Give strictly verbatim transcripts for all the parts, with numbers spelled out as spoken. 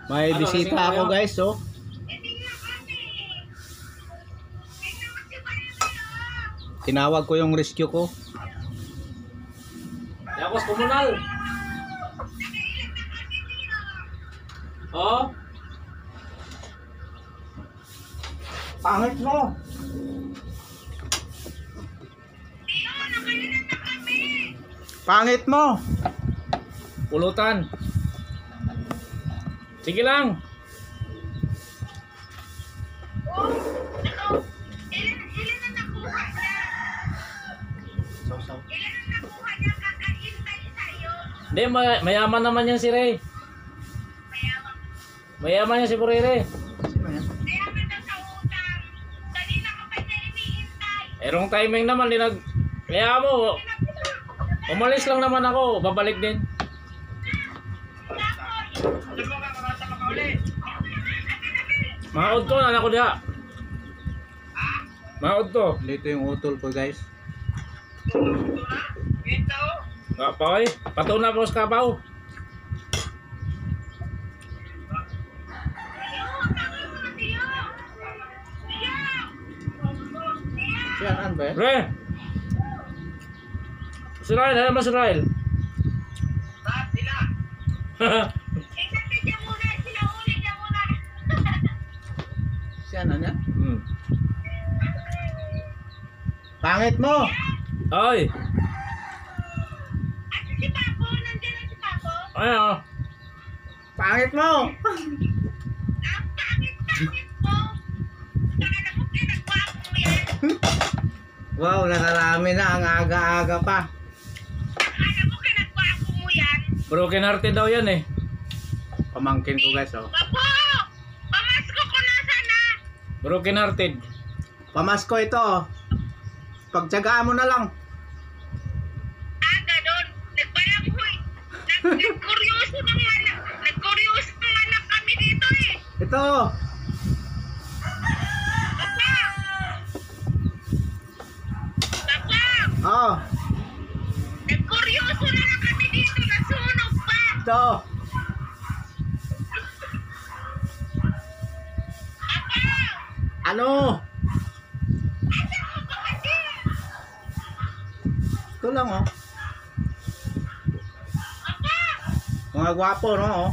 May Ano, bisita kasi ako ngayon- guys, oh. Tinawag ko yung rescue ko. Yapos komunal. Oh, Pangit mo! Pangit mo! pulutan. Sige lang. Hindi, may, mayaman naman yan si Ray. Mayaman yan si Purere. Erong timing naman, di nag... Kaya mo, umalis lang naman ako, babalik din. Maod ko, anak ko diha. Maod ko. Dito yung utol ko guys. Nga pa eh, patuna po sa kapaw. Yan, ano ba yan? Re! Israel, hayaan ba Israel? Siya na niya? hmm. Pangit mo! Ay! Ay, oh. Pangit mo! Wow, nakarami na ang aga-aga pa. Broken hearted daw yan eh. Pamangkin ko guys, oh. Broken hearted. Pamasko ito, oh. Pagtsagaan mo na lang. Nagkuryoso ng anak. Nagkuryoso ng anak kami dito eh. Ito. Papa! Papa! Oh, Nagkuryoso na lang kami dito. Nasunog pa. ito. Papa! Ano? Asan mo ba kasi? Ito lang, oh. Papa! Mga gwapo, no? Oh.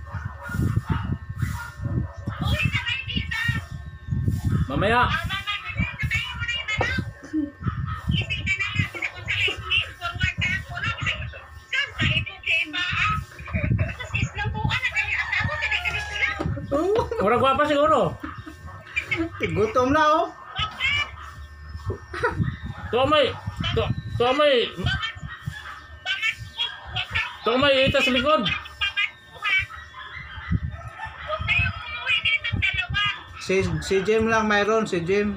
Uwi na kayo dito. Mamaya. Ah, mama, natayo mo na yung tanong. Isip ka na lang. Kasi kung sa live forward ka ako lang. Saan ka ito kay Maa? Tapos islang buka na kami. Ang ako, tinagkalit lang. Oh, Mura gwapa siguro. gutom na, oh. Tuwa may... tu- Tuwa may... Tuwa may ita sa likod. Si, si Jim lang mayroon, si Jim.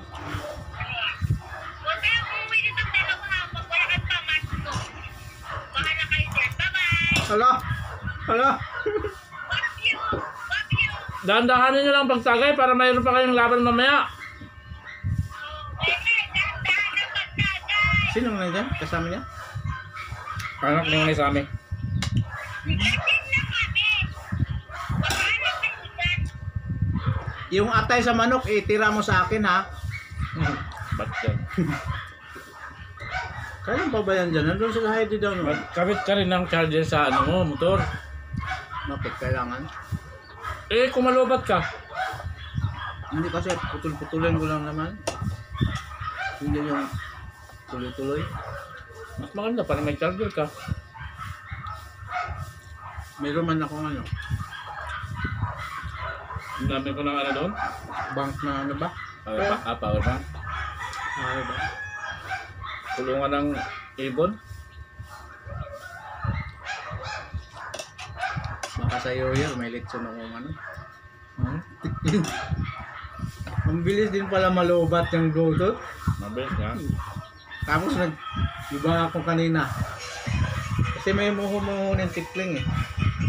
Hala, hala. Dahan-dahanin nyo lang pagtagay para mayroon pa kayong laban mamaya. Sino na dyan? Kasama niya? Anak ni sa amin. Yung atay sa manok, itira mo sa akin, ha? Ba't yan? Kailan pa ba yan dyan? Nandun sa Heidi daw, no? Ba't kabit ka rin ng charger sa ano mo, motor? Bakit kailangan? Eh, kung malubat ka. Hindi kasi putul-putulin ko lang naman. Hindi yung tuloy-tuloy. Mas maganda pa rin may charger ka. Mayroon man ako ano, Ang dami ko ng ano doon. bank na ano ba? Power bank. Ah, power bank. Ano ba? Tulungan ng ibon. Baka sa iyo yun, may leksyon ako ano. Hmm? Ang bilis din pala malubat yung Bluetooth. Mabilis nga. Tapos nag iba ako kanina. Kasi may muhu-muhu ng tikling eh.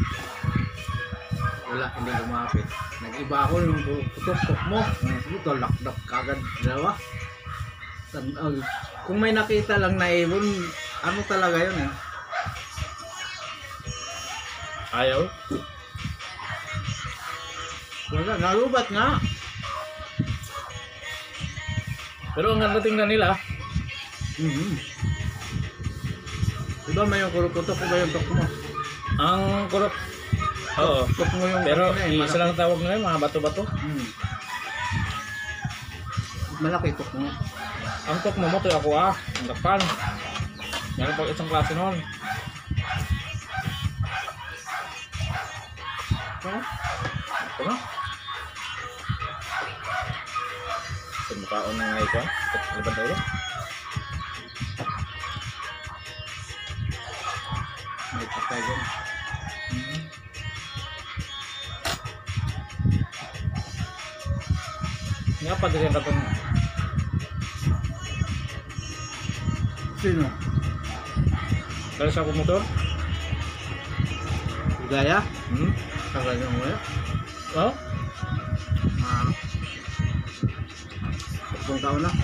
Wala, hindi lumapit. Nag-iba ako yung putok-putok mo. Ito, lakdak kagad dalawa. Tan- ah, Kung may nakita lang na ibon, ano talaga yun eh. Ayaw. Wala, nalubat nga. Pero ang ganda tingnan nila. Mhm. Diba may yung kurukutok, iba yung tok mo. Ang kurot. Oo. Tok mo yung Pero ano eh, isa lang tawag nila, mga bato-bato. Hmm. Malaki tok mo. Ang tok mo mo to ako ah. Ang dapan. Meron pag isang klase noon. Ha? Ito na. Sa mukhaon ng ngayon ko. Ano ba daw? May patay dyan. Nga pa din ka itong Sino? dahil sa akong motor. Gaya? Hmm? Tagal yung wala. Oh? Ah. Tatlong taon na.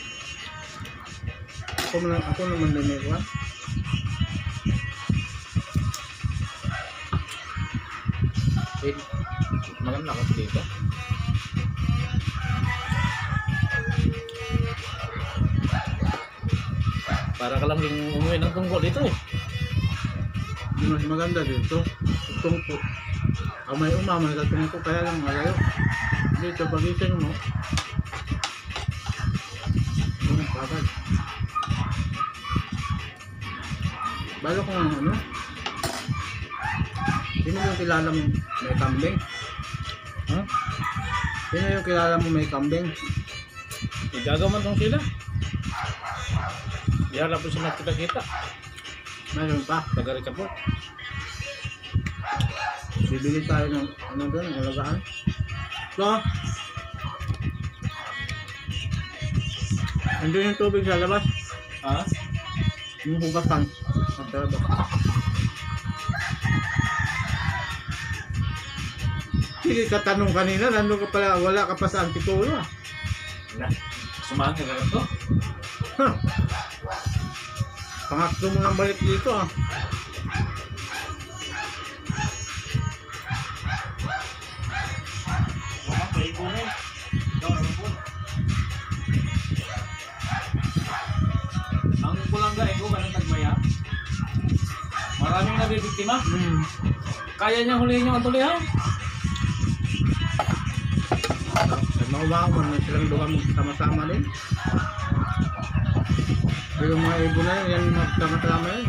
Ako, naman, ako naman din may kuwan. Wait. Maganda ako dito. Para ka lang yung umuwi ng tungkol dito eh. Yung mas maganda dito. Tungko. Ang may umama sa tungko kaya lang malayo. Dito pagising mo. Yung kapag. Balo kung ano. Sino yung kilala mo may kambing? Huh? Sino yung kilala mo may kambing? Igagaman tong sila. Ihala po sila kita-kita. Mayroon pa. Tagari ka po. Bibili tayo ng ano doon, ng alagaan. So, andun yung tubig sa labas. Ha? Yung hugasan. Ang sarap. Sige ka tanong kanina, nandun ka pala, wala ka pa sa Antipolo ah. Na. Sumahan ka ganito? Huh. Pangatlo mo nang balik dito ah. Mga paibo na eh. Ang kulangga eh, kung anong tagmaya. Maraming nabibiktima. Hmm. Kaya niya hulihin yung antulihan. At maubaw mo na silang duha sama-sama din. Pero mga ibo na yun, yan magkama-tama yun.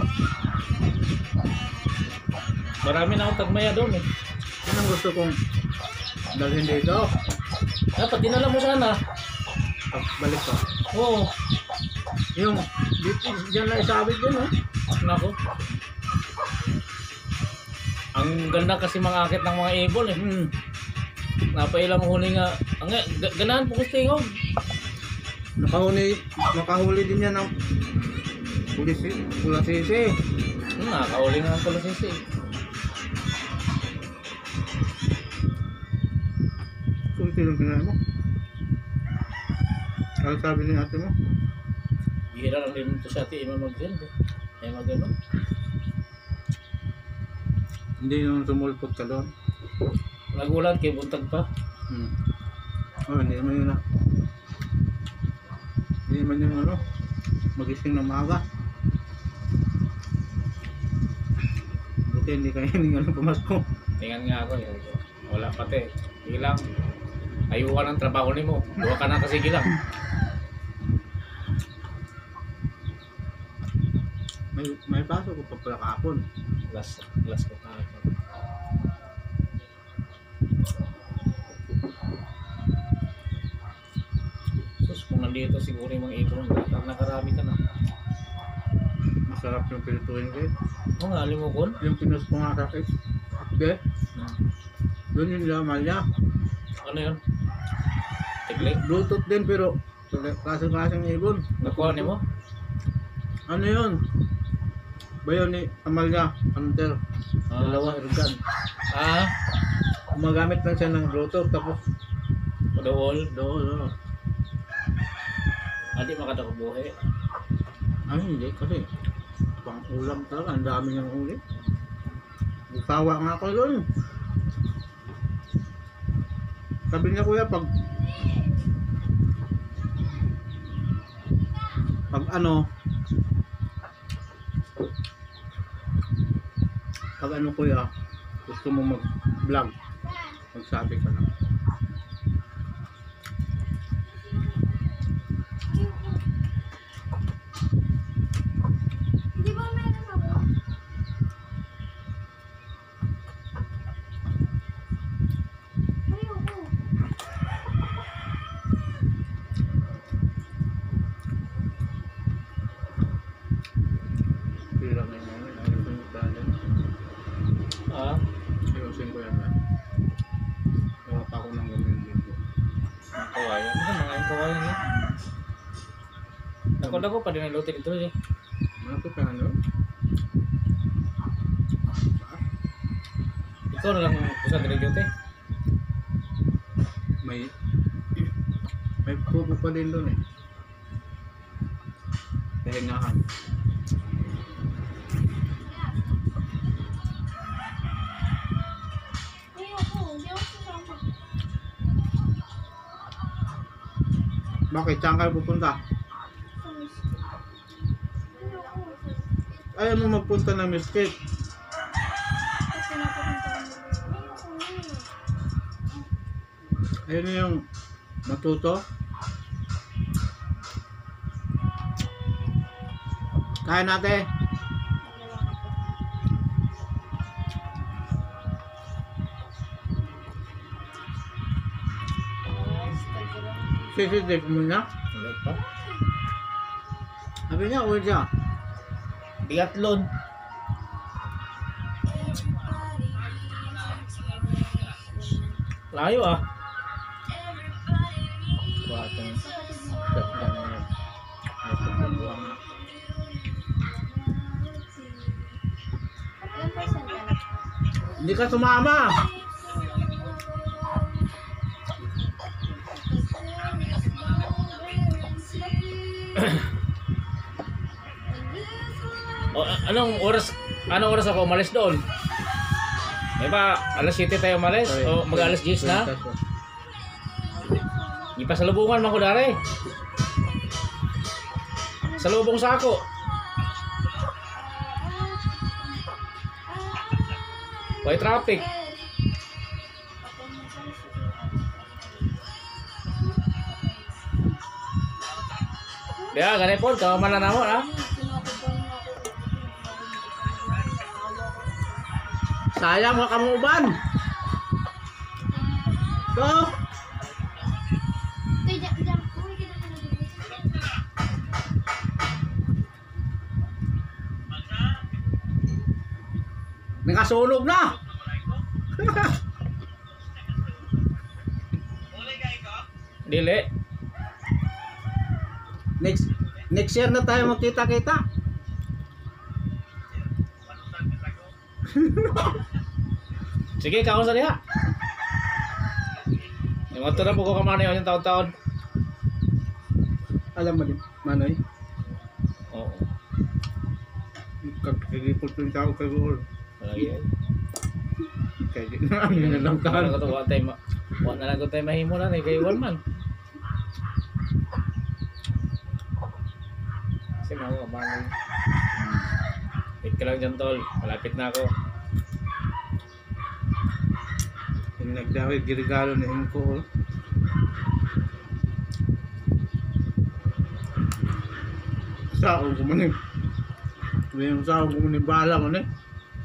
Marami na akong tagmaya doon eh. Yan ang gusto kong dalhin dito. Dapat dinala mo sana. Pag balik ko. Oo. Yung, dito, dyan na isabit din oh. Nako. Ang ganda kasi mga akit ng mga ibon eh. Hmm. Napailang huli nga. Ang ga- ganahan po gusto yung Nakahuli, nakahuli din yan ng pulis, pulasisi. Hmm, nakakahuli nga ang pulasisi. Kung sinong pinay mo? Ano sabi ni ate mo? Bihira lang din ito sa ati ima mag-send eh. Ay mag-ano. Hindi naman sumulpot ka doon. Nagulat kay buntag pa. Hmm. Oh, hindi naman yun na. Hindi naman yung ano, magising ng maaga. Buti hindi kayo hindi ano pumasko. Tingnan nga ako eh. Wala pati. Hilang. Ayuka ng trabaho ni mo. Duha ka na kasi gilang. May, may pasok ko pa pala kahapon. Last, last ko pa. Sus, kung nandito siguro yung mga ibon, nakarami ka na. Masarap yung pilutuin ko eh. Oo nga, limukon. Yung pinus ko nga sa cake. Okay? Hmm. Doon yung laman niya. Ano yun? Tigli? Bluetooth din pero klaseng-klaseng ibon. Nakuha ni mo? Ano yun? Bayo ni Amalia Hunter. Ah. Dalawa organ. Ah, Gumagamit lang siya ng Bluetooth tapos dool. doon. Oh. Adi makadakubuhi. Ay hindi kasi pang ulam talaga. Ang dami niyang uli. Bukawa nga ako doon. Sabi niya kuya, pag pag ano pag ano kuya, gusto mo mag-vlog, magsabi ka lang. Di ba meron ako? Ayoko. Pira na yun, ayusin yung dahil. Ah, Ayusin ko yan. Gawa pa ako ng ganyan dito. ang kawayan. Ano mga yung kawayan niya? Dako-dako pa din ang lutin ito eh. Ano pa ano? Ikaw na lang usan din dito eh. May may pupo pa din doon eh. Pahingahan. Ayoko. Hindi ako sasama. Bakit? Saan kayo pupunta? Sa miski. Ayoko. Ayaw mo magpunta ng Mesquite. Kasi napapunta ko nila. Ayoko. Ayun na yung matuto. Kaya natin. Sisitip mo na. Wala pa. Sabi niya, uwi siya. Biathlon. Layo ah. Kuwatong. Ganda na yan. May pagkabuang na. Ilan percent yan? Hindi ka sumama. O, a- anong oras anong oras ako umalis doon? Di ba alas siyete tayo umalis? O mag alas diyes na? Di pa sa lubungan man ko dari. Sa lubong sako. May traffic. Ya, ganun po, kaman na namo ha. Sayang mga kamuban. So, Tay, diyan, diyan. Uwi kita na dito. nakasunog na. Dili. Next next year na tayo magkita-kita. Sige, kaon sa diha. Yung ato na po ko kamana yung taon-taon. Alam mo din, Manoy, Oo. kagipot yung tao kay Gool. Lagi yan. Kaya di na ang nilang Kano tahan. ko to, wa tayo ma... Wa na lang ko tayo mahimo na, kay Iwan man. Kasi mga kamana yun. Wait ka lang dyan, tol. Malapit na ako. Yung nagdawid, girigalo na yung ko. Sao ko man eh. Yung sao ko man eh, bala man eh.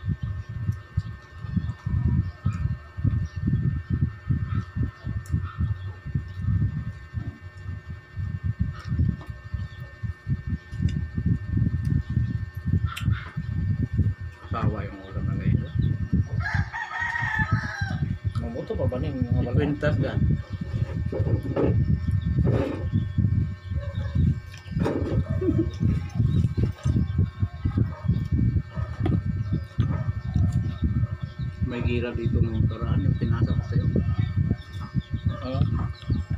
Sawa yung ulam na ngayon. Mabuto pa ba na yung mga bala? Kwintas gan. May gira dito nung karaan yung pinasa ko sa'yo. Oo.